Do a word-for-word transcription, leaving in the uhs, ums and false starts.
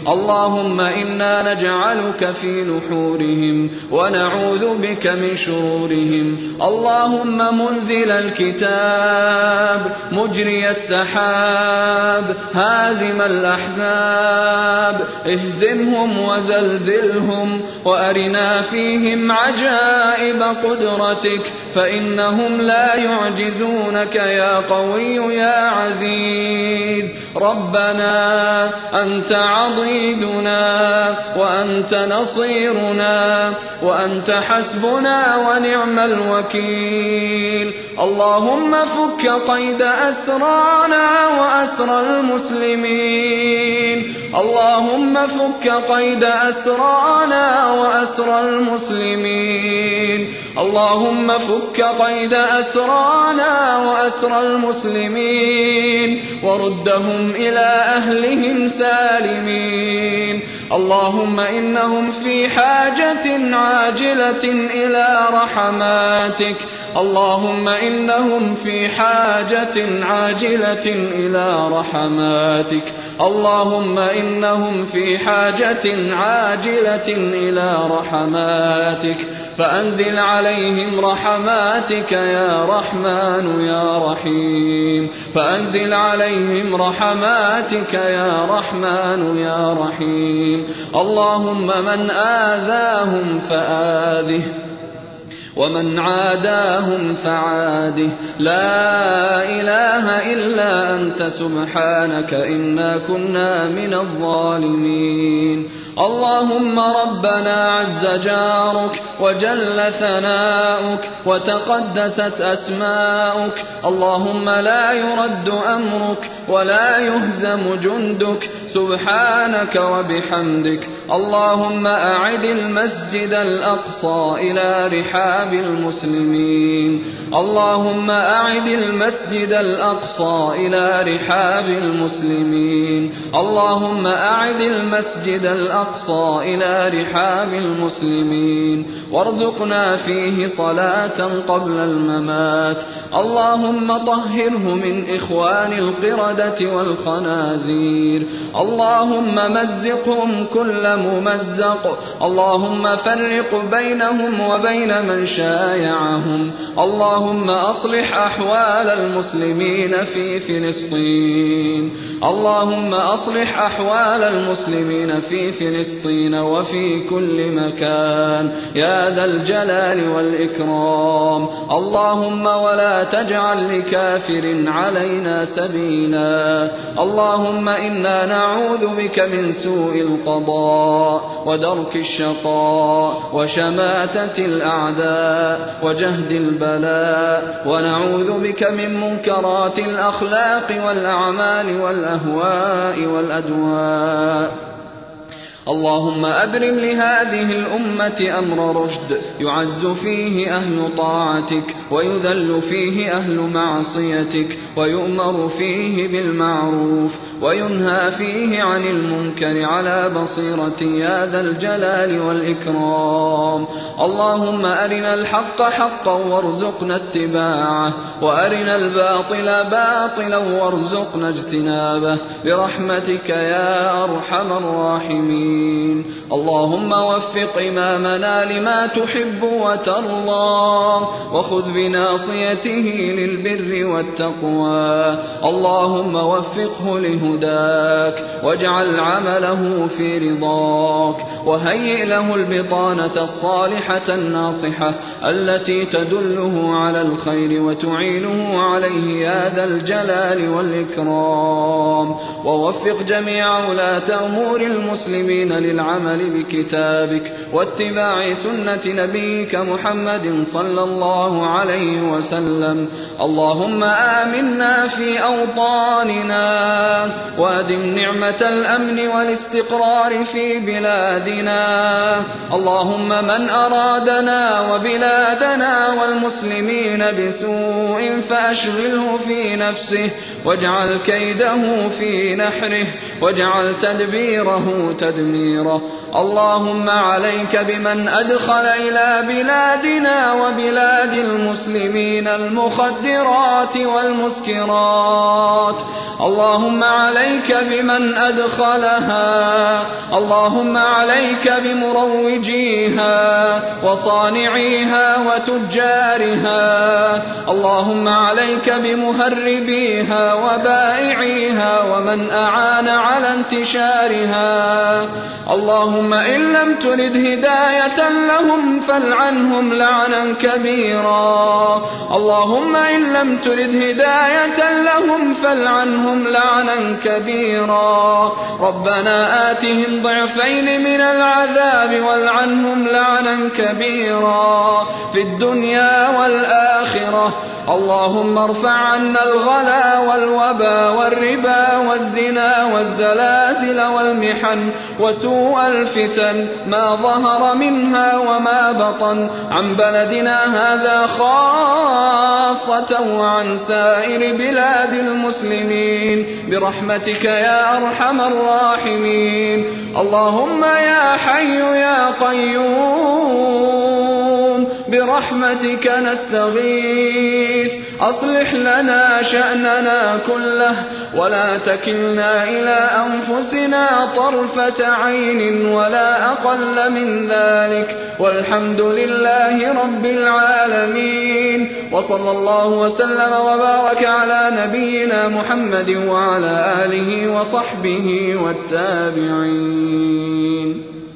اللهم إنا نجعلك في نحورهم ونعوذ بك من شرورهم. اللهم منزل الكتاب مجري السحاب هازم الأحزاب اهزمهم وزلزلهم وأرنا فيهم عجائب قدرتك فإنهم لا يعجزونك يا قوي يا عزيز. ربنا أنت عضيدنا وأنت نصيرنا وأنت حسبنا ونعم الوكيل. اللهم فك قيد أسرانا وأسر المسلمين. اللهم فك قيد أسرانا وأسر المسلمين. اللهم فك قيد أسرانا وأسر المسلمين وردهم إلى أهلهم سالمين. اللهم إنهم في حاجة عاجلة إلى رحماتك. اللهم إنهم في حاجة عاجلة إلى رحماتك. اللهم إنهم في حاجة عاجلة إلى رحماتك فأنزل عليهم رحماتك يا رحمن يا رحيم. فأنزل عليهم رحماتك يا رحمن يا رحيم. اللهم من آذاهم فآذه ومن عاداهم فعاده. لا إله إلا أنت سبحانك إنا كنا من الظالمين. اللهم ربنا عز جارك وجل ثناؤك وتقدست أسماؤك. اللهم لا يرد أمرك ولا يهزم جندك سبحانك وبحمدك. اللهم أعد المسجد الأقصى إلى رحاب المسلمين. اللهم أعد المسجد الأقصى إلى رحاب المسلمين. اللهم أعد المسجد الأقصى إلى رحاب المسلمين وارزقنا فيه صلاة قبل الممات. اللهم طهره من إخوان القردة والخنازير. اللهم مزقهم كل ممزق. اللهم فرق بينهم وبين من شايعهم. اللهم أصلح أحوال المسلمين في فلسطين. اللهم أصلح أحوال المسلمين في فلسطين وفي كل مكان يا ذا الجلال والإكرام. اللهم ولا تجعل لكافر علينا سبيلا. اللهم إنا نعوذ بك من سوء القضاء ودرك الشقاء وشماتة الأعداء وجهد البلاء ونعوذ بك من منكرات الأخلاق والأعمال والأهواء والأدواء. اللهم أبرم لهذه الأمة أمر رشد يعز فيه أهل طاعتك ويذل فيه أهل معصيتك ويؤمر فيه بالمعروف وينهى فيه عن المنكر على بصيرة يا ذا الجلال والإكرام. اللهم أرنا الحق حقا وارزقنا اتباعه وأرنا الباطل باطلا وارزقنا اجتنابه برحمتك يا أرحم الراحمين. اللهم وفق إمامنا لما تحب وترضى وخذ بناصيته للبر والتقوى. اللهم وفقه لهداك واجعل عمله في رضاك وهيئ له البطانة الصالحة الناصحة التي تدله على الخير وتعينه عليه يا ذا الجلال والإكرام. ووفق جميع ولاة أمور المسلمين للعمل بكتابك واتباع سنة نبيك محمد صلى الله عليه وسلم. اللهم آمنا في أوطاننا وأدم نعمة الأمن والاستقرار في بلادنا. اللهم من أرادنا وبلادنا والمسلمين بسوء فأشغله في نفسه واجعل كيده في نحره واجعل تدبيره تدميره. اللهم عليك بمن أدخل إلى بلادنا وبلاد المسلمين المخدرات والمسكرات. اللهم عليك بمن أدخلها اللهم عليك بمروجيها وصانعيها وتجارها اللهم عليك بمهربيها وبائعيها ومن أعان على انتشارها اللهم إن لم ترد هداية لهم فالعنهم لعنا كبيرا اللهم إن لم ترد هداية لهم فالعنهم لعنا كبيرا ربنا آتهم ضعفين من العذاب والعنهم لعنا كبيرا في الدنيا والآخرة اللهم ارفع عنا الغلا والوبا والربا والزنا والزلازل والمحن وسوء الفتن ما ظهر منها وما بطن عن بلدنا هذا خاصة وعن سائر بلاد المسلمين برحمتك يا أرحم الراحمين اللهم يا حي يا قيوم برحمتك نستغيث أصلح لنا شأننا كله ولا تكلنا إلى أنفسنا طرفة عين ولا أقل من ذلك والحمد لله رب العالمين وصلى الله وسلم وبارك على نبينا محمد وعلى آله وصحبه والتابعين.